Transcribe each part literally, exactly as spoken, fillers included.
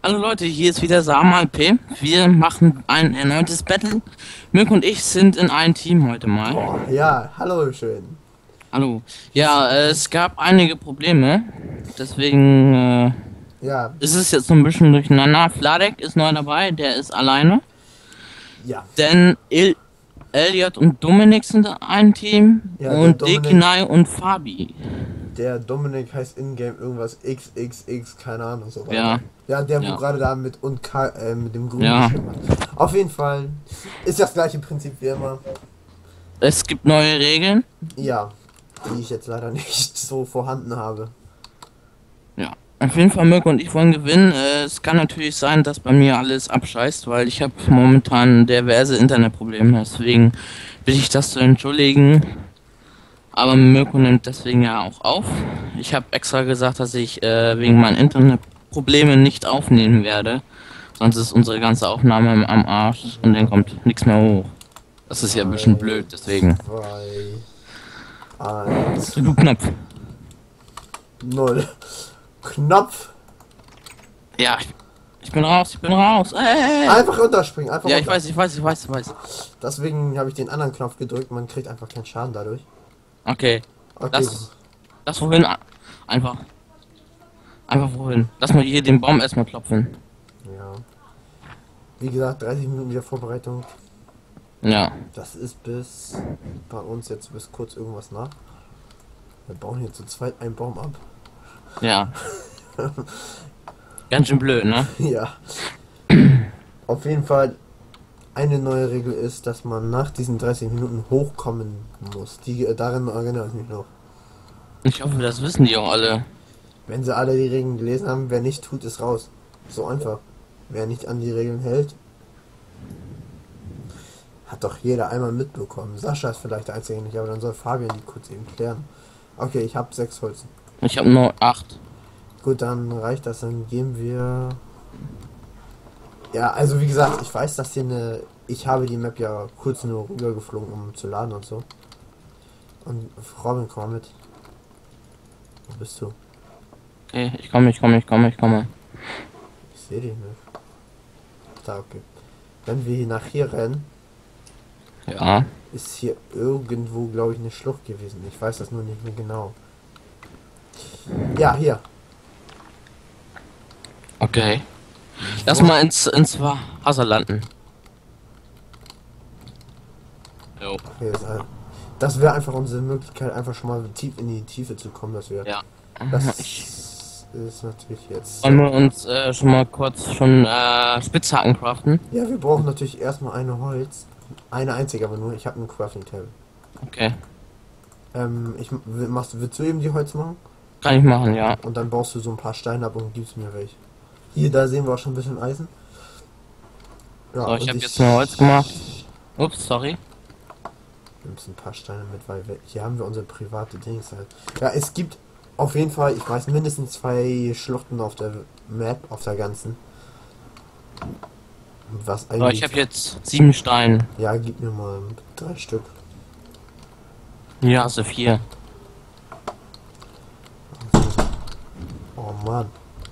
Hallo Leute, hier ist wieder Samal P. Wir machen ein erneutes Battle. Mirk und ich sind in einem Team heute mal. Oh, ja, hallo, schön. Hallo. Ja, äh, es gab einige Probleme. Deswegen äh, Ja, ist es jetzt so ein bisschen durcheinander. Fladek ist neu dabei, der ist alleine. ja, Denn El Elliot und Dominik sind ein Team. ja, der Und Dominik, Dekinai und Fabi. der Dominik heißt in-game irgendwas X X X, keine Ahnung, so weiter. Ja, Ja, der, wo ja, gerade da mit und K, äh, mit dem grünen ja. geschrieben hat. Auf jeden Fall ist das gleiche Prinzip wie immer. Es gibt neue Regeln. Ja, die ich jetzt leider nicht so vorhanden habe. Ja, auf jeden Fall Mirko und ich wollen gewinnen. Äh, es kann natürlich sein, dass bei mir alles abscheißt, weil ich habe momentan diverse Internetprobleme. Deswegen bitte ich das zu entschuldigen. Aber Mirko nimmt deswegen ja auch auf. Ich habe extra gesagt, dass ich äh, wegen meinen Internetproblemen nicht aufnehmen werde. Sonst ist unsere ganze Aufnahme am am Arsch und dann kommt nichts mehr hoch. Das ist ja ein bisschen blöd, deswegen. Zwei, eins, Du Knopf. null. Knopf. Ja, ich, ich bin raus, ich bin raus. Ey. Einfach runterspringen, einfach Ja, ich runter. weiß, ich weiß, ich weiß, ich weiß. Deswegen habe ich den anderen Knopf gedrückt, man kriegt einfach keinen Schaden dadurch. Okay. Okay, Lass, lass wohin. Einfach. Einfach wohin. Lass mal hier den Baum erstmal klopfen. ja. Wie gesagt, dreißig Minuten wieder Vorbereitung. Ja. Das ist bis bei uns jetzt bis kurz irgendwas nach. Wir bauen hier zu zweit einen Baum ab. Ja. Ganz schön blöd, ne? Ja. Auf jeden Fall, eine neue Regel ist, dass man nach diesen dreißig Minuten hochkommen muss. Die, äh, daran erinnere ich mich noch. Ich hoffe, das wissen die auch alle. Wenn sie alle die Regeln gelesen haben, wer nicht tut, ist raus. So einfach. Wer nicht an die Regeln hält, hat doch jeder einmal mitbekommen. Sascha ist vielleicht der Einzige nicht, aber dann soll Fabian die kurz eben klären. Okay, ich habe sechs Holz. Ich habe nur acht. Gut, dann reicht das. Dann gehen wir. Ja, also wie gesagt, ich weiß, dass hier eine. Ich habe die Map ja kurz nur rübergeflogen, um zu laden und so. Und Robin, komm mal mit. Wo bist du? Okay, ich komme, ich komme, ich komme, ich komme. Ich sehe dich nicht. Da, okay. Wenn wir nach hier rennen, Ja. ist hier irgendwo, glaube ich, eine Schlucht gewesen. Ich weiß das nur nicht mehr genau. Ja, hier. Okay. Lass mal ins, ins Wasser landen. Jo. Okay, das, äh, das wäre einfach unsere Möglichkeit, einfach schon mal tief in die Tiefe zu kommen, dass wir. Ja. Das Ich, ist natürlich jetzt. wollen wir uns äh, schon mal kurz schon äh, Spitzhacken craften? Ja, wir brauchen natürlich erstmal eine Holz. Eine einzige aber nur. Ich habe einen Crafting Table. Okay. Ähm, ich machst, willst du eben die Holz machen? Kann ich machen, ja. Und dann baust du so ein paar Steine ab und gibst mir welche. Hier, da sehen wir auch schon ein bisschen Eisen. Ja, So, ich und habe jetzt mal Holz gemacht. Ups, sorry. Wir müssen ein paar Steine mit, weil wir, hier haben wir unsere private Dings halt. Ja, es gibt auf jeden Fall, ich weiß, mindestens zwei Schluchten auf der Map, auf der ganzen. Was So, eigentlich. ich habe jetzt sieben Steine. Ja, gib mir mal drei Stück. Hier hast du vier. Oh Mann.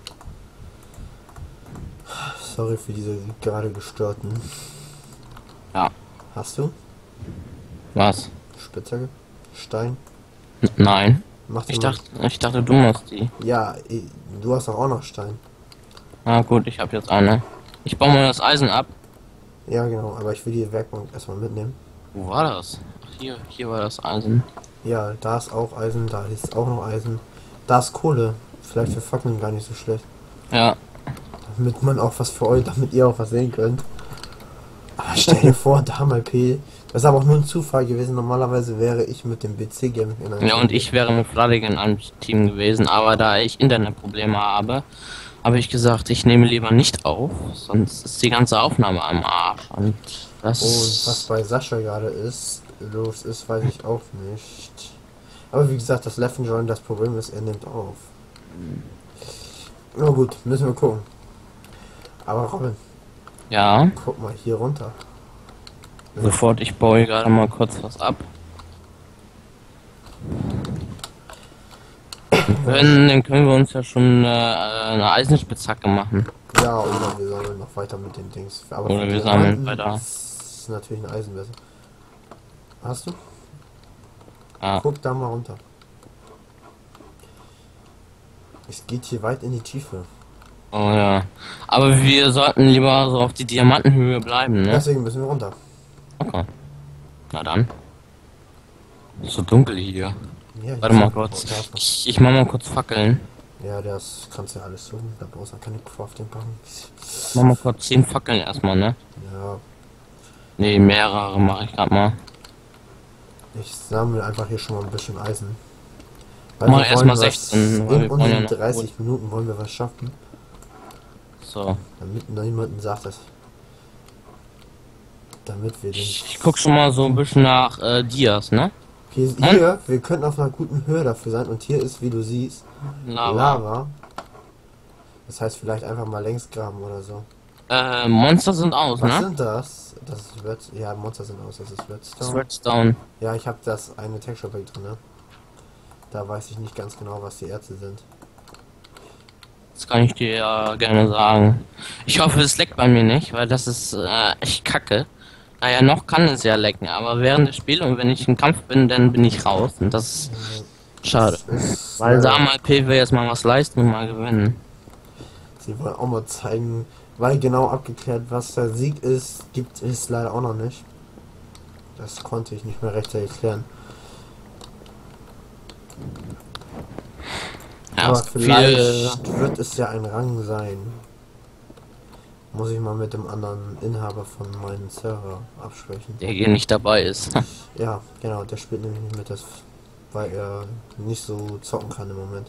Sorry für diese gerade gestörten. Ja. Hast du? Was? Spitzhacke? Stein? N Nein. Mach dir Ich mal- dachte, ich dachte, du machst die. Ja, eh, du hast doch auch noch Stein. Ah gut, ich habe jetzt eine. Ich baue mal das Eisen ab. Ja, genau, aber ich will die Werkbank erstmal mitnehmen. Wo war das? Ach, hier, hier war das Eisen. Ja, da ist auch Eisen, da ist auch noch Eisen. Da ist Kohle. Vielleicht für Fackeln gar nicht so schlecht. Ja. Damit man auch was für euch, damit ihr auch was sehen könnt. Aber stell dir vor, da mal P. Das ist aber auch nur ein Zufall gewesen. Normalerweise wäre ich mit dem B C-Game in einem Ja, und ich wäre mit Fladig in einem Team gewesen, aber da ich Internetprobleme habe, habe ich gesagt, ich nehme lieber nicht auf, sonst ist die ganze Aufnahme am Arsch. Und das. Und was bei Sascha gerade ist, los ist, weiß ich auch nicht. Aber wie gesagt, das Left and Join, das Problem ist, er nimmt auf. Na gut, müssen wir gucken. Aber Robin, Ja, guck mal hier runter. sofort, ich baue gerade mal kurz was ab. Wenn, dann können wir uns ja schon äh, eine Eisenspitzhacke machen. Ja, Ja, oder wir sammeln noch weiter mit den Dings. Aber Oder für wir sammeln Diamanten weiter. ist natürlich ein Eisen besser. Hast du? Ja. Guck da mal runter. Es geht hier weit in die Tiefe. Oh ja. Aber wir sollten lieber so auf die Diamantenhöhe bleiben, ne? Deswegen müssen wir runter. Okay. Na dann. Ist so dunkel hier. Ja, Warte mal kurz. Ich, ich mach mal kurz Fackeln. Ja, das kannst du ja alles suchen. Da brauchst du keine Crafting packen. Ich mach mal kurz zehn Fackeln erstmal, ne? Ja, Ne, mehrere mache ich grad mal. ich sammle einfach hier schon mal ein bisschen Eisen. Mach wir wollen erstmal was- sechzehn, weil In wir wollen ja unter noch dreißig Minuten wollen wir was schaffen. So. Damit noch niemanden sagt, dass. Damit wir den. Ich, ich guck schon mal so ein bisschen nach äh, Dias, ne? Hier, hier, wir könnten auf einer guten Höhe dafür sein. Und hier ist, wie du siehst, Lava. Lava. Das heißt, vielleicht einfach mal längs graben oder so. Äh, Monster sind aus, Was ne? sind das? Das ist Red. Ja, Monster sind aus. Das ist Das Redstone. Redstone. Ja, ich habe das eine Texture Pack drin. Ne? Da weiß ich nicht ganz genau, was die Erze sind. Das kann ich dir ja gerne sagen. Ich hoffe, es leckt bei mir nicht, weil das ist äh, echt kacke. Naja, noch kann es ja lecken, aber während des Spiels und wenn ich im Kampf bin, dann bin ich raus. Und das ist schade. Das ist Weil leider- da mal P W jetzt mal was leisten und mal gewinnen. Sie wollen auch mal zeigen, weil genau abgeklärt, was der Sieg ist, gibt es leider auch noch nicht. Das konnte ich nicht mehr rechtzeitig erklären. Ja, Aber es gibt vielleicht viele, wird es ja ein Rang sein. Muss ich mal mit dem anderen Inhaber von meinem Server absprechen. der hier nicht dabei ist. Ja, genau, der spielt nämlich nicht mit, das, weil er nicht so zocken kann im Moment.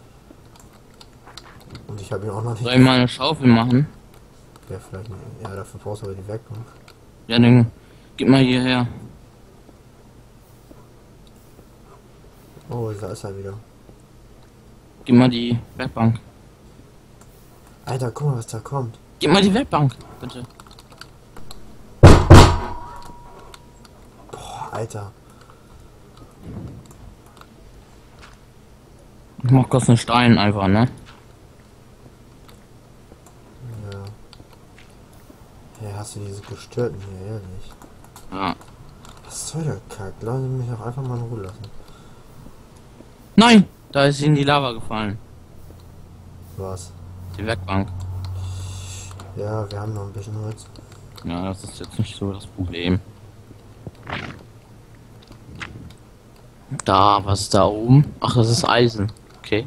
Und ich habe ihn auch noch nicht. Soll ich mal eine Schaufel machen? Ja, vielleicht nicht. Ja, dafür brauchst du aber die Werkbank. Ja, dann gib mal hierher. Oh, da ist er wieder. Gib mal die Werkbank. Alter, guck mal, was da kommt. Gib mal die Werkbank, bitte. Boah, Alter. Ich mach kurz einen Stein einfach, ne? Ja. Hey, hast du diese gestörten hier, ehrlich? Ja. Was soll der Kack? Lass mich doch einfach mal in Ruhe lassen. Nein! Da ist sie in die Lava gefallen. Was? Die Werkbank. Ja, wir haben noch ein bisschen Holz. Ja, das ist jetzt nicht so das Problem. Da, was ist da oben? Ach, das ist Eisen. Okay.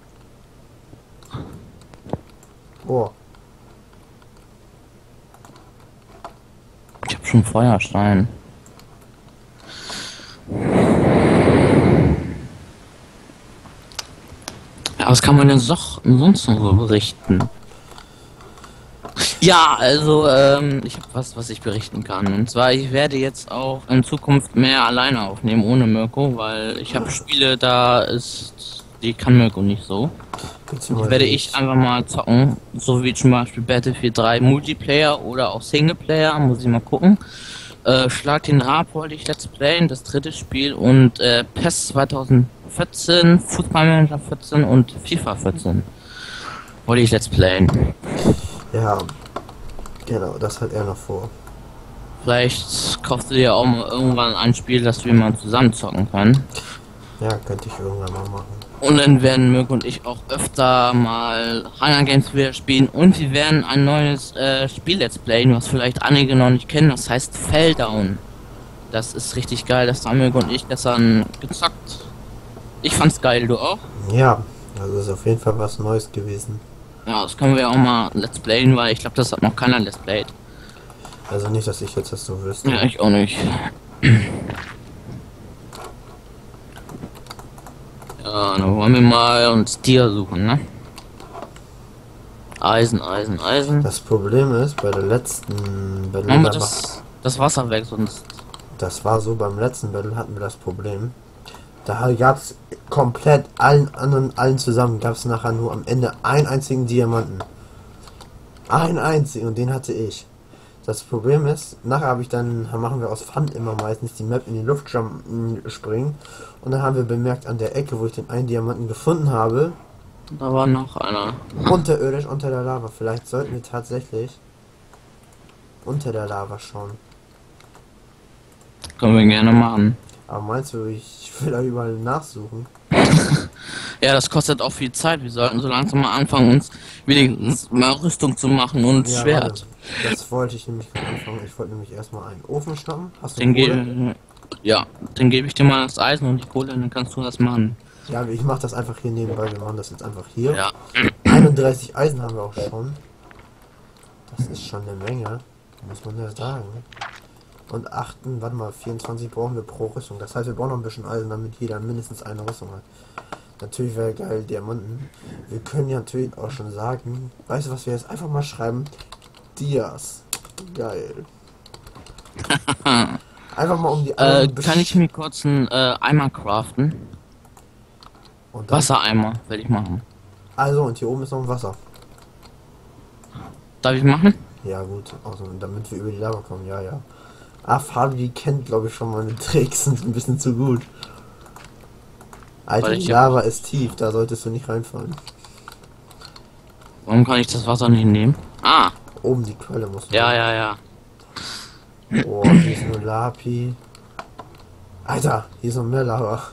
Oh, Ich hab schon Feuerstein. Ja, was kann man denn so, sonst noch so berichten? Ja, also, ähm, ich habe was, was ich berichten kann. Und zwar, ich werde jetzt auch in Zukunft mehr alleine aufnehmen, ohne Mirko, weil ich habe Spiele, da ist, die kann Mirko nicht so. beziehungsweise Werde ich einfach mal zocken, so wie zum Beispiel Battlefield drei Multiplayer oder auch Singleplayer, muss ich mal gucken. Äh, Schlag den Raab wollte ich Let's Playen, das dritte Spiel, und äh, P E S zwanzig vierzehn, Fußballmanager vierzehn und FIFA vierzehn wollte ich Let's Playen. Ja, genau, das hat er noch vor. Vielleicht kaufst du dir auch mal irgendwann ein Spiel, das wir mal zusammen zocken können. Ja, könnte ich irgendwann mal machen. Und dann werden Mirko und ich auch öfter mal Hunger Games wieder spielen und wir werden ein neues äh, Spiel Let's Playen, was vielleicht einige noch nicht kennen, das heißt Felldown. Das ist richtig geil, das haben Mirko und ich gestern gezockt. Ich fand's geil, du auch? Ja, also ist auf jeden Fall was Neues gewesen. Ja, das können wir auch mal Let's Playen, weil ich glaube, das hat noch keiner Let's Played. Also nicht, dass ich jetzt das so wüsste. Ja, ich auch nicht. Ja, dann wollen wir mal uns Tier suchen, ne? Eisen, Eisen, Eisen. Das Problem ist, bei der letzten Battle, Machen wir da war- das, das Wasser weg, sonst... das war so, beim letzten Battle hatten wir das Problem. Da gab es komplett allen anderen, allen zusammen, gab es nachher nur am Ende einen einzigen Diamanten. Einen einzigen, und den hatte ich. Das Problem ist, nachher habe ich dann, machen wir aus Fun immer meistens die Map in die Luft jumpen, springen. Und dann haben wir bemerkt, an der Ecke, wo ich den einen Diamanten gefunden habe, Da war noch einer. Unterirdisch unter der Lava. Vielleicht sollten wir tatsächlich unter der Lava schauen. Können wir gerne machen. Aber meinst du, ich will da überall nachsuchen? Ja, das kostet auch viel Zeit. Wir sollten so langsam mal anfangen, uns wenigstens mal Rüstung zu machen und Ja, Schwert. warte. Das wollte ich nämlich gerade anfangen. Ich wollte nämlich erstmal einen Ofen schnappen. Hast du Den Kohle? gebe ja, dann gebe ich dir mal das Eisen und die Kohle, dann kannst du das machen. Ja, ich mache das einfach hier nebenbei. Wir machen das jetzt einfach hier. Ja. einunddreißig Eisen haben wir auch schon. Das ist schon eine Menge, muss man ja sagen. Und achten, warte mal, vierundzwanzig brauchen wir pro Rüstung. Das heißt, wir brauchen noch ein bisschen Eisen, damit jeder mindestens eine Rüstung hat. Natürlich wäre geil, Diamanten. Wir können ja natürlich auch schon sagen, weißt du, was wir jetzt einfach mal schreiben? Dias. Geil. Einfach mal um die Äh, anderen kann ich mir kurz einen äh, Eimer craften? und dann, Wassereimer will ich machen. Also, und hier oben ist noch ein Wasser. Darf ich machen? Ja, gut. Also, damit wir über die Lava kommen, ja, ja. Ah, Fabi, die kennt, glaube ich, schon meine Tricks, sind ein bisschen zu gut. Alter, Weil die ich- Lava ist tief, da solltest du nicht reinfallen. Warum kann ich das Wasser nicht nehmen? Ah, Oben die Quelle muss man. ja, ja, ja. Oh, hier ist nur Lapi. Alter, hier ist noch mehr Lava.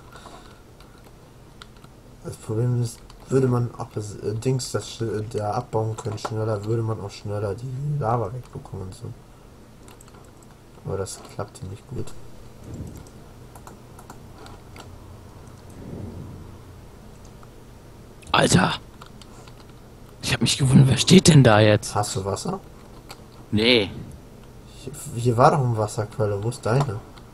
Das Problem ist, würde man auch das äh, Dings das sch- da abbauen können schneller, würde man auch schneller die Lava wegbekommen und so. Aber das klappt hier nicht gut. Alter. Ich habe mich gewundert, wer steht denn da jetzt? Hast du Wasser? Nee. Hier, hier war doch eine Wasserquelle, wo ist deine?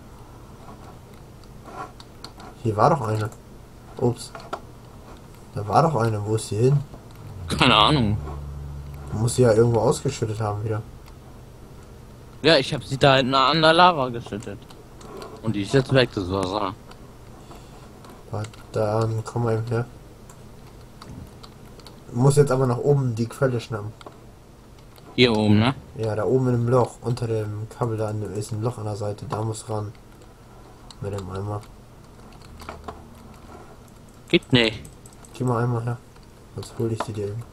Hier war doch eine. Ups. Da war doch eine, wo ist sie hin? Keine Ahnung. Muss sie ja irgendwo ausgeschüttet haben wieder. Ja, ich habe sie da hinten an der Lava geschüttet. Und die ist jetzt weg, das Wasser. Warte, dann komm mal eben her. Muss jetzt aber nach oben die Quelle schnappen. Hier oben, ne? Ja, da oben in dem Loch, unter dem Kabel da ist ein Loch an der Seite, da muss ran. Mit dem Eimer. Geht nicht. Geh mal einmal her. Sonst hol ich die dir eben.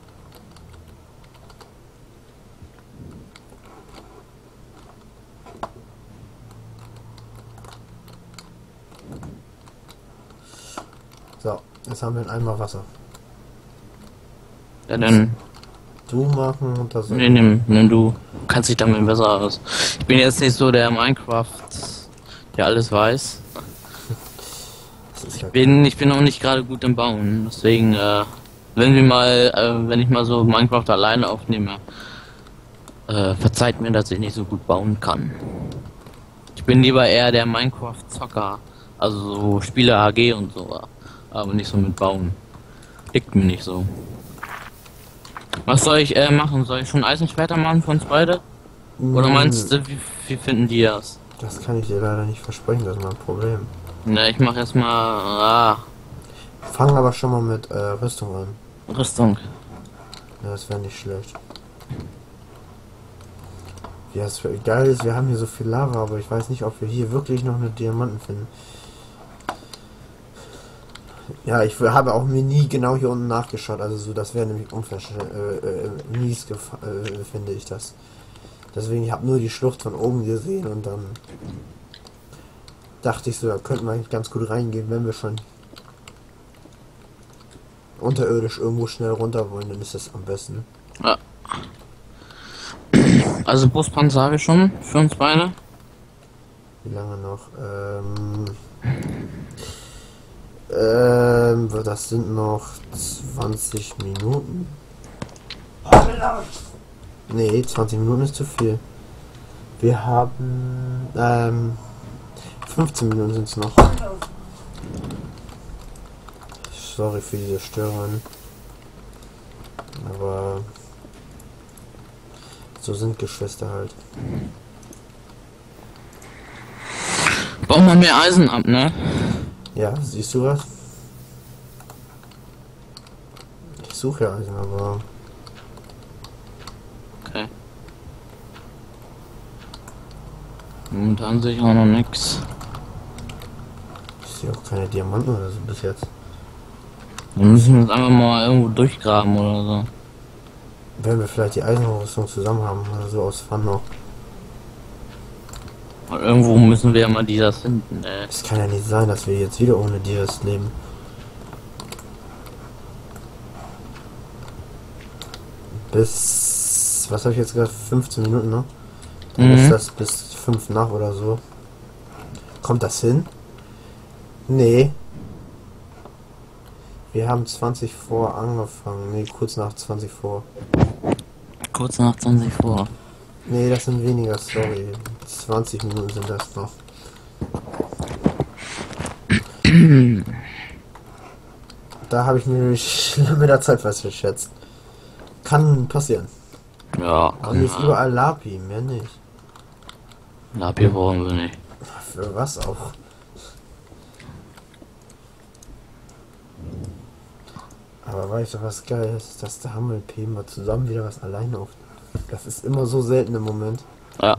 So, jetzt haben wir einen Eimer Wasser. Ja, dann Du machen und das. nee, nimm, nimm du. Kannst dich damit besser aus. Ich bin jetzt nicht so der Minecraft, der alles weiß. Das ist ja Bin, ich bin auch nicht gerade gut im Bauen. Deswegen, äh, wenn wir mal, äh, wenn ich mal so Minecraft alleine aufnehme, äh, verzeiht mir, dass ich nicht so gut bauen kann. Ich bin lieber eher der Minecraft-Zocker. Also so Spiele A G und so. Aber nicht so mit Bauen. Liegt mir nicht so. Was soll ich äh, machen? Soll ich schon Eisenschwerter machen für uns beide? Oder meinst du, wie, wie finden die das? Das kann ich dir leider nicht versprechen, das ist mein Problem. Ne, ich mach erstmal ah, Fangen aber schon mal mit äh, Rüstung an. Rüstung. Ja, das wäre nicht schlecht. Ja, es wär, geil ist, wir haben hier so viel Lava, aber ich weiß nicht, ob wir hier wirklich noch eine Diamanten finden. Ja, ich habe auch mir nie genau hier unten nachgeschaut, also so, das wäre nämlich unverständlich, äh, äh, mies, äh, finde ich das. Deswegen, ich habe nur die Schlucht von oben gesehen und dann dachte ich so, da könnten wir eigentlich ganz gut reingehen, wenn wir schon unterirdisch irgendwo schnell runter wollen, dann ist das am besten. Ja. Also Brustpanzer habe ich schon für uns beide. Wie lange noch? Ähm, ähm, das sind noch zwanzig Minuten. Nee, zwanzig Minuten ist zu viel. Wir haben, ähm, fünfzehn Minuten sind es noch. Sorry für diese Störungen. Aber so sind Geschwister halt. Bau mal mehr Eisen ab, ne? Ja, siehst du was? Ich suche ja Eisen, aber Okay. Momentan sehe ich auch noch nix. ich sehe auch keine Diamanten oder so bis jetzt. Dann müssen wir uns einfach mal irgendwo durchgraben oder so. Wenn wir vielleicht die Eisenrüstung zusammen haben oder so aus Fun noch. Und irgendwo müssen wir ja mal dieses finden, ey. Es kann ja nicht sein, dass wir jetzt wieder ohne dieses leben. Bis, was habe ich jetzt gesagt, fünfzehn Minuten, ne? Dann Mhm. ist das bis fünf nach oder so. Kommt das hin? Nee. Wir haben zwanzig vor angefangen. Nee, kurz nach zwanzig vor. Kurz nach zwanzig vor. Nee, das sind weniger, sorry. zwanzig Minuten sind das noch. Da habe ich mir nämlich mit der Zeit was verschätzt. Kann passieren. Ja, Aber hier ist überall Lapi, mehr nicht. Lapi brauchen wir nicht. Für was auch? Aber weißt du, was geil ist? Dass der Hammel P mal zusammen wieder was alleine auf. Das ist immer so selten im Moment. Ja.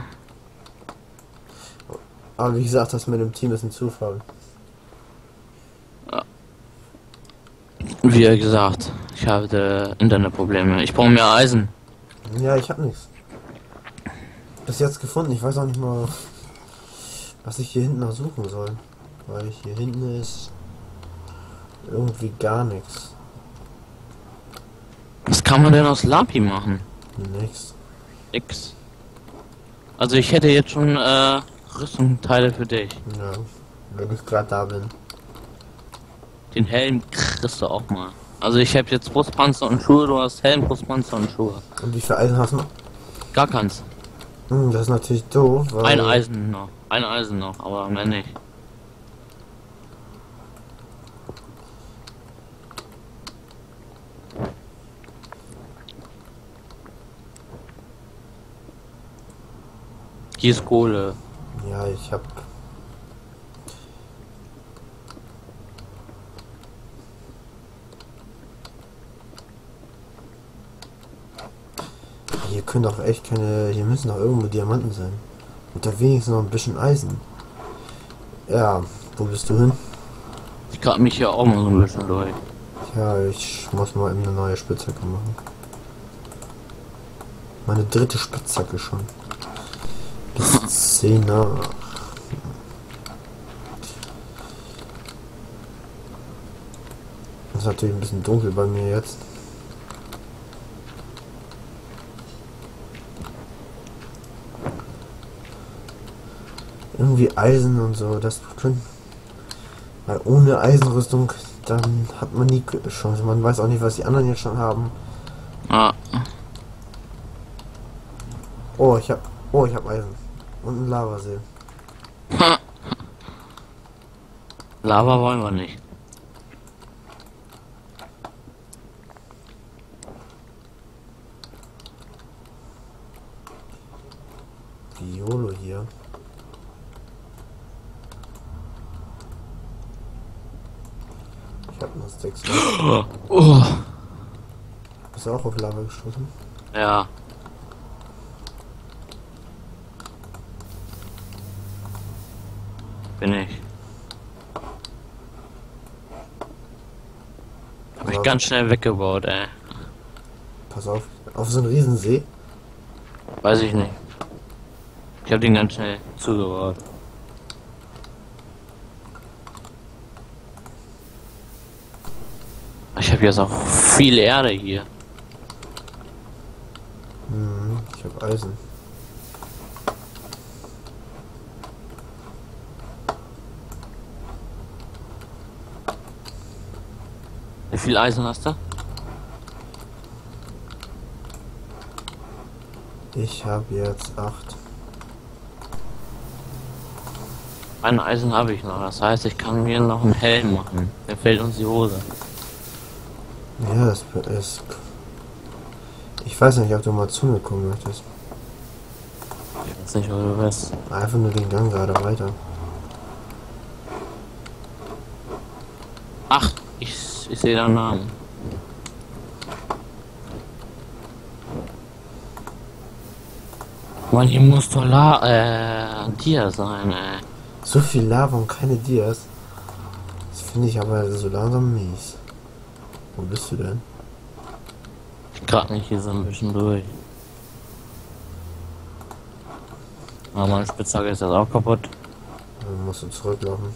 Aber wie gesagt, das mit dem Team ist ein Zufall. Wie gesagt, ich habe Internetprobleme. Ich brauche mehr Eisen. Ja, ich hab nichts. Bis jetzt gefunden. Ich weiß auch nicht mal, was ich hier hinten noch suchen soll. Weil hier hinten ist irgendwie gar nichts. Was kann man denn aus Lapi machen? Nix. Nix. Also ich hätte jetzt schon äh, Rüstungsteile für dich. Ja, wenn ich gerade da bin. Den Helm kriegst du auch mal. Also ich habe jetzt Brustpanzer und Schuhe, du hast Helm, Brustpanzer und Schuhe. Und wie viel Eisen hast du noch? Gar keins. Hm, das ist natürlich doof, weil... Ein Eisen noch. Ein Eisen noch, aber mehr nicht. Hier ist Kohle. Ja, ich hab... Hier können doch echt keine... Hier müssen doch irgendwo Diamanten sein. Und da wenigstens noch ein bisschen Eisen. Ja, wo bist du hin? Ich grab mich hier auch mal so ein bisschen durch. Ja, ich muss mal eben eine neue Spitzhacke machen. Meine dritte Spitzhacke schon. Bis zehn nach. Das ist natürlich ein bisschen dunkel bei mir jetzt. Irgendwie Eisen und so, das können. Weil ohne Eisenrüstung, dann hat man nie Chance. Man weiß auch nicht, was die anderen jetzt schon haben. Ah. Oh, ich hab. Oh, ich hab Eisen. Und ein Lavasee. Lava wollen wir nicht. Violo hier. Ich hab noch sechs. Oh. Bist du auch auf Lava gestoßen? Ja. Bin ich. Hab ich ganz schnell weggebaut, ey. Pass auf. Auf so einen Riesensee. Weiß ich nicht. Ich hab den ganz schnell zugebaut. Ich habe jetzt auch viel Erde hier. Hm, ich hab Eisen. Wie viel Eisen hast du? Ich habe jetzt acht. Ein Eisen habe ich noch. Das heißt, ich kann mir noch einen Helm machen. Der fällt uns die Hose. Ja, das ist. Ich weiß nicht, ob du mal zu mir kommen möchtest. Ich weiß nicht, wo du bist. Einfach nur den Gang gerade weiter. Ach, ich, ich sehe deinen Namen. Mann, hier muss doch La äh, Dia sein, ey. So viel Lava und keine Dias. Das finde ich aber so langsam mies. Wo bist du denn? Gerade nicht hier so ein bisschen durch. Aber meine Spitzhacke ist jetzt auch kaputt. Dann musst du zurücklaufen.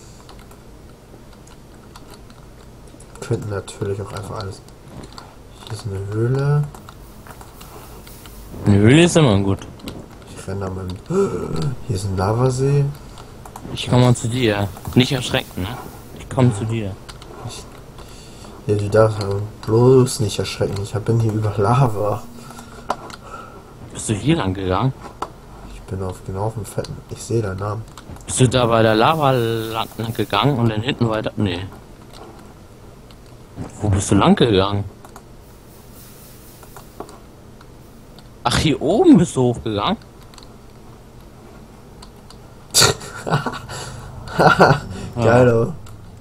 Wir könnten natürlich auch einfach alles. Hier ist eine Höhle. Eine Höhle ist immer gut. Ich renne da mal mit. Hier ist ein Lavasee. Ich komme mal zu dir. Nicht erschrecken, ne? Ich komme zu dir. Ja, du darfst bloß nicht erschrecken. Ich bin hier über Lava. Bist du hier lang gegangen? Ich bin auf genau auf dem fetten. Ich sehe deinen Namen. Bist du da bei der Lava lang gegangen und dann hinten weiter? Nee. Wo bist du lang gegangen? Ach, hier oben bist du hochgegangen? Geil, oh.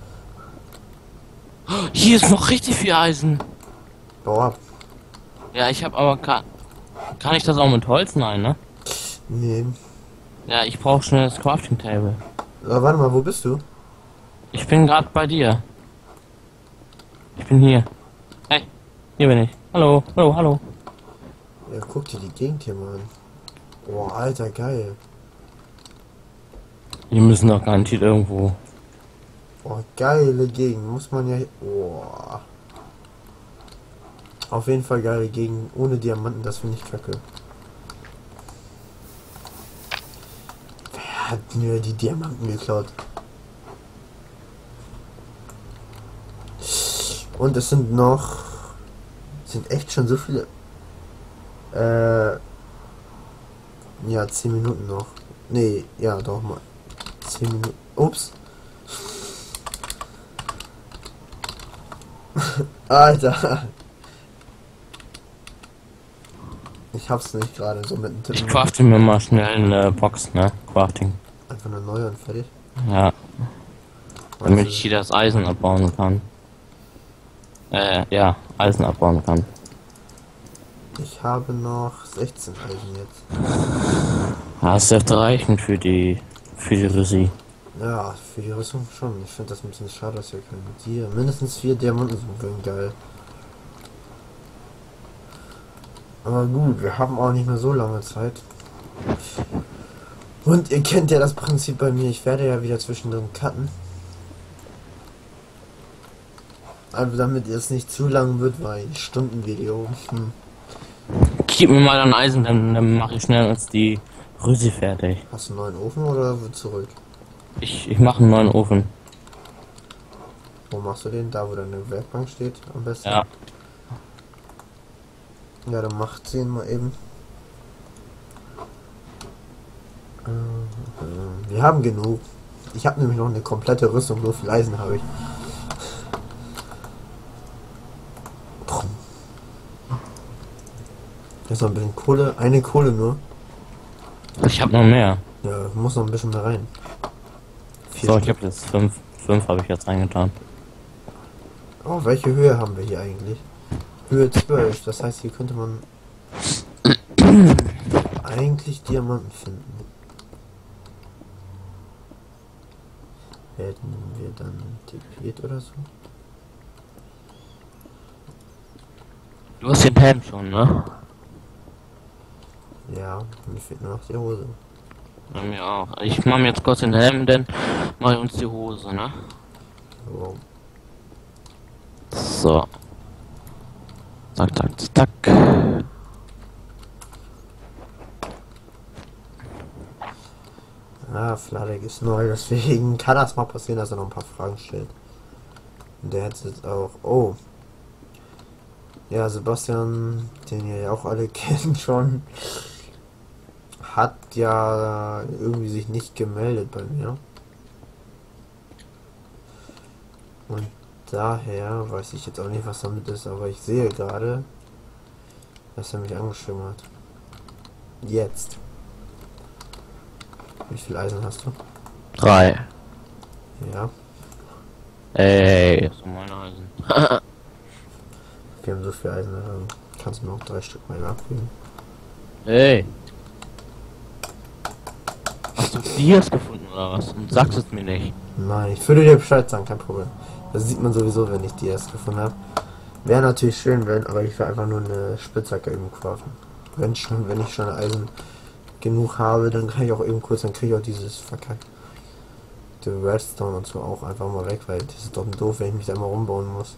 Hier ist noch richtig viel Eisen. Bau ab. Ja, ich habe aber kann, kann ich das auch mit Holz? Nein, ne? Nee. Ja, ich brauche schnell das Crafting Table. Aber warte mal, wo bist du? Ich bin gerade bei dir. Ich bin hier. Hey, hier bin ich. Hallo, hallo, hallo. Ja, guck dir die Gegend hier mal an. Boah, Alter, geil. Wir müssen doch garantiert irgendwo. Boah, geile Gegend. Muss man ja... Boah. Auf jeden Fall geile Gegend. Ohne Diamanten, das finde ich kacke. Wer hat mir die Diamanten geklaut? Und es sind noch... sind echt schon so viele... Äh... Ja, zehn Minuten noch. Nee, ja, doch mal. zehn Minuten... Ups. Alter. Ich hab's nicht gerade so mit dem Tippen. Ich crafte mir mal schnell eine Box, ne? Crafting. Einfach eine neue und fertig. Ja. Damit ich hier das Eisen abbauen kann. Äh, ja, Eisen abbauen kann. Ich habe noch sechzehn Eisen jetzt. Ah, das dürfte reichen für die, für die Rüssi. Ja, für die Rüstung schon. Ich finde das ein bisschen schade, dass wir keine Tier. Mindestens vier Diamanten sind würden geil. Aber gut, wir haben auch nicht mehr so lange Zeit. Und ihr kennt ja das Prinzip bei mir. Ich werde ja wieder zwischendrin cutten. Also damit es nicht zu lang wird, weil Stundenvideo. Hm. Gib mir mal dann Eisen, dann, dann mache ich schnell als die Rüssi fertig. Hast du einen neuen Ofen oder wird zurück? Ich, ich mache einen neuen Ofen. Wo machst du den? Da, wo deine Werkbank steht, am besten? Ja. Ja, dann macht den mal eben. Äh, Wir haben genug. Ich habe nämlich noch eine komplette Rüstung, so viel Eisen habe ich. Jetzt noch ein bisschen Kohle, eine Kohle nur. Ich habe noch mehr. Ja, muss noch ein bisschen mehr rein. Vier So, ich Stück. habe jetzt fünf. Fünf habe ich jetzt reingetan. Oh, welche Höhe haben wir hier eigentlich? Höhe zwölf, das heißt, hier könnte man eigentlich Diamanten finden. Hätten wir dann tipiert oder so? Du hast den Helm schon, ne? Ja, mir fehlt nur noch die Hose. Bei mir auch. Ich mache mir jetzt kurz den Helm, dann mache ich uns die Hose, ne? So. So. Zack, zack, zack. Ah, Fladek ist neu, deswegen kann das mal passieren, dass er noch ein paar Fragen stellt. Und der hat jetzt auch... Oh. Ja, Sebastian, den ihr ja auch alle kennt schon, hat ja irgendwie sich nicht gemeldet bei mir. Und daher weiß ich jetzt auch nicht, was damit ist, aber ich sehe gerade, dass er mich angeschrieben hat. Jetzt. Wie viel Eisen hast du? Drei. Ja. Ey, das ist mein Eisen. Wir haben so viel Eisen, ähm, kannst du mir auch drei Stück mal abgeben. Ey. Hast du Dias gefunden oder was? Und sagst es mir nicht. Nein, ich würde dir Bescheid sagen, kein Problem. Das sieht man sowieso, wenn ich die erst gefunden habe. Wäre natürlich schön, wenn, aber ich will einfach nur eine Spitzhacke eben craften. Wenn schon, wenn ich schon Eisen genug habe, dann kann ich auch eben kurz, dann kriege ich auch dieses verkackte Redstone und so auch einfach mal weg, weil das ist doch doof, wenn ich mich da immer rumbauen muss.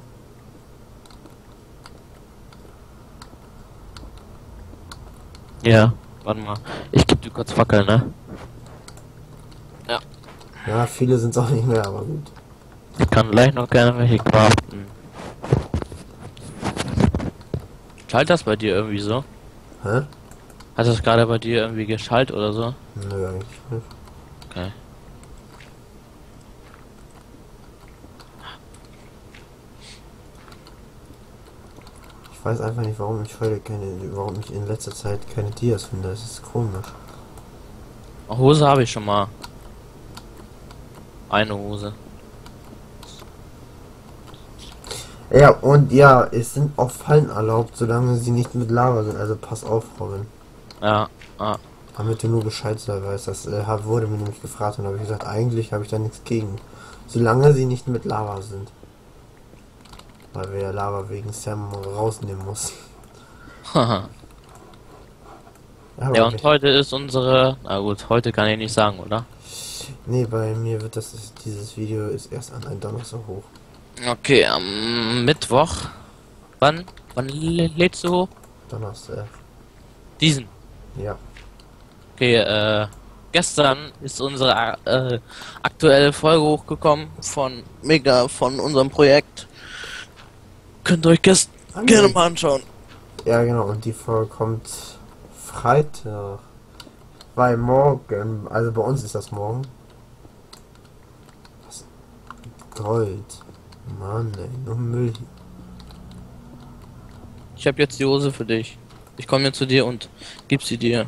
Ja, warte mal. Ich geb dir kurz Fackeln, ne? Ja. Ja, viele sind es auch nicht mehr, aber gut. Ich kann gleich noch gerne welche craften. Schallt das bei dir irgendwie so? Hä? Hat das gerade bei dir irgendwie geschallt oder so? Nö, eigentlich nicht. Okay. Ich weiß einfach nicht, warum ich heute keine, warum ich in letzter Zeit keine Dias finde. Das ist komisch. Hose habe ich schon mal. Eine Hose. Ja, und ja, es sind auch Fallen erlaubt, solange sie nicht mit Lava sind. Also pass auf, Robin. Ja, ah. Damit du nur Bescheid weißt. Das äh, hab- wurde mir nämlich gefragt und habe ich gesagt, eigentlich habe ich da nichts gegen. Solange sie nicht mit Lava sind. Weil wir ja Lava wegen Sam rausnehmen muss. Haha. Aber Ja, und ich- heute ist unsere... Na gut, heute kann ich nicht sagen, oder? Nee, bei mir wird das, dieses Video ist erst an einem Donnerstag hoch. Okay, am Mittwoch. Wann? Wann lä- lädst du hoch? Donnerstag. Diesen. Ja. Okay, äh... Gestern ist unsere äh, aktuelle Folge hochgekommen von Mega, von unserem Projekt. Könnt ihr euch gest Ah, gerne nee. mal anschauen. Ja, genau. Und die Folge kommt Freitag. Weil morgen, also bei uns ist das morgen. Was? Gold. Mann, ey, nur Müll. Ich habe jetzt die Hose für dich. Ich komme jetzt zu dir und gib sie dir.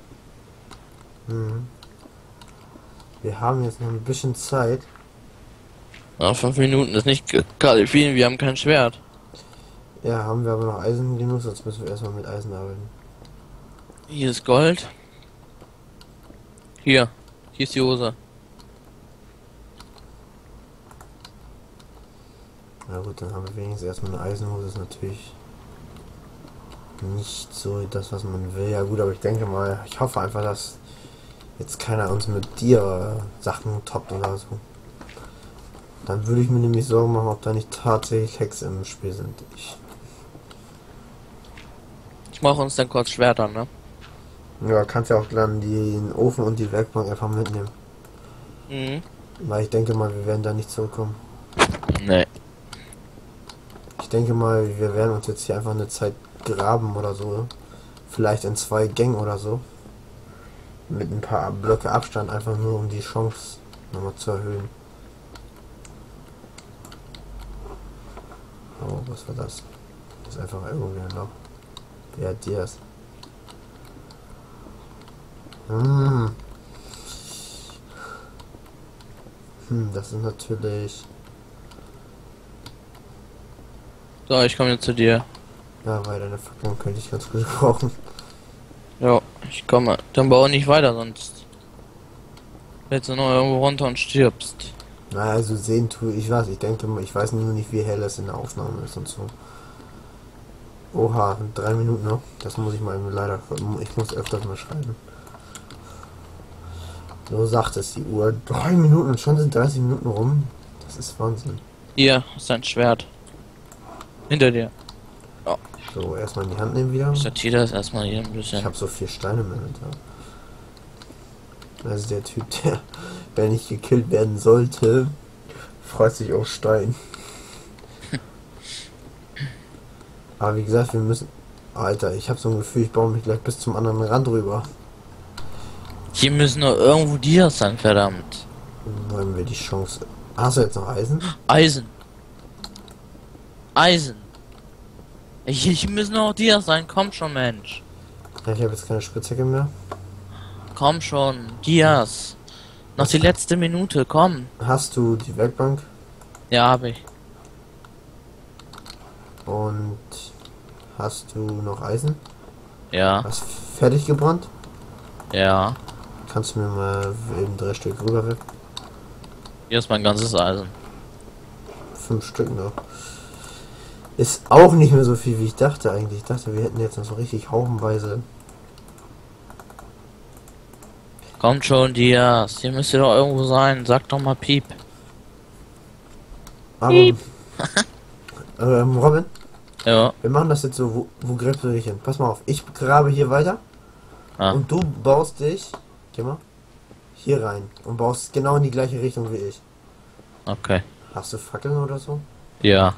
Mhm. Wir haben jetzt noch ein bisschen Zeit. Ja, fünf Minuten ist nicht gerade viel, wir haben kein Schwert. Ja, haben wir aber noch Eisen genug, sonst müssen wir erstmal mit Eisen arbeiten. Hier ist Gold. Hier. Hier ist die Hose. Na gut, dann haben wir wenigstens erstmal eine Eisenhose, ist natürlich nicht so das, was man will. Ja gut, aber ich denke mal, ich hoffe einfach, dass jetzt keiner uns mit dir Sachen toppt oder so. Dann würde ich mir nämlich Sorgen machen, ob da nicht tatsächlich Hacks im Spiel sind. Ich, Ich mache uns dann kurz Schwerter, ne? ja, kannst ja auch dann den Ofen und die Werkbank einfach mitnehmen. Mhm. Weil ich denke mal, wir werden da nicht zurückkommen. Nee. Ich denke mal, wir werden uns jetzt hier einfach eine Zeit graben oder so. Vielleicht in zwei Gängen oder so. Mit ein paar Blöcke Abstand, einfach nur um die Chance nochmal zu erhöhen. Oh, was war das? Das ist einfach irgendwie ein Loch. Wer hat dir das? Hm. Hm, das ist natürlich... So, ich komme jetzt zu dir. Ja, weil deine Fackeln könnte ich ganz gut brauchen. Ja, ich komme. Dann baue nicht weiter, sonst fällst du noch irgendwo runter und stirbst. Na, also sehen tue ich was. Ich denke, ich weiß nur nicht, wie hell es in der Aufnahme ist und so. Oha, drei Minuten noch. Das muss ich mal eben leider... Ich muss öfters mal schreiben. So sagt es die Uhr. Drei Minuten und schon sind dreißig Minuten rum. Das ist Wahnsinn. Hier ist dein Schwert. Hinter dir. So, erstmal in die Hand nehmen wieder. Ich sortiere das erstmal hier ein Ich bisschen. habe so vier Steine im Inventar. Also der Typ, der, der nicht gekillt werden sollte, freut sich auf Stein. Aber wie gesagt, wir müssen... Alter, ich habe so ein Gefühl, ich baue mich gleich bis zum anderen Rand rüber. Hier müssen noch irgendwo Dias sein, verdammt. Wollen wir die Chance... Hast du jetzt noch Eisen? Eisen. Eisen. Hier, hier müssen noch Dias sein, komm schon, Mensch. Ja, ich habe jetzt keine Spitzhacke mehr. Komm schon, Dias. Noch die letzte Minute, komm. Hast du die Werkbank? Ja, hab ich. Und hast du noch Eisen? Ja, Hast du fertig gebrannt? ja. Kannst du mir mal eben drei Stück rüberwerfen? Hier ist mein ganzes Eisen. Fünf Stück noch. Ist auch nicht mehr so viel, wie ich dachte eigentlich. Ich dachte, wir hätten jetzt noch so richtig haufenweise. Kommt schon, Dias. Hier müsst ihr doch irgendwo sein. Sag doch mal Piep. Aber, Piep. ähm, Robin, Ja. wir machen das jetzt so. Wo, wo gräbst du dich hin? Pass mal auf. Ich grabe hier weiter. Ah. Und du baust dich, geh mal, hier rein. Und baust genau in die gleiche Richtung wie ich. Okay. Hast du Fackeln oder so? Ja.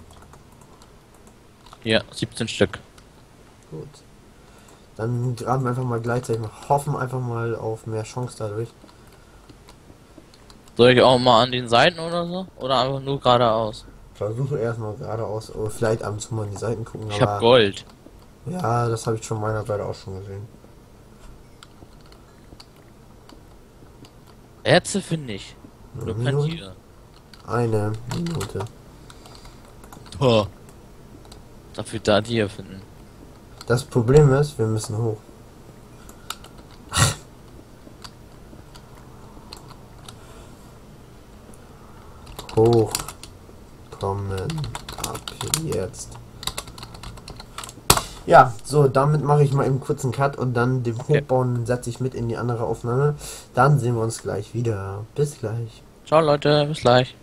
Ja, siebzehn Stück. Gut. Dann graben wir einfach mal gleichzeitig mal. Hoffen einfach mal auf mehr Chance dadurch. Soll ich auch mal an den Seiten oder so? Oder einfach nur geradeaus? Versuche erstmal geradeaus, oder vielleicht ab und zu mal in die Seiten gucken. Ich aber hab Gold. ja, das habe ich schon meiner Seite auch schon gesehen. Ärzte finde ich. Nur kein Minute? Tiger. Eine Minute. Boah. Dafür da Tiger finden. Das Problem ist, wir müssen hoch. Hoch. Kommen. Ab jetzt. Ja, so, damit mache ich mal eben kurz einen Cut und dann den Hochbauen setze ich mit in die andere Aufnahme. Dann sehen wir uns gleich wieder. Bis gleich. Ciao Leute, bis gleich.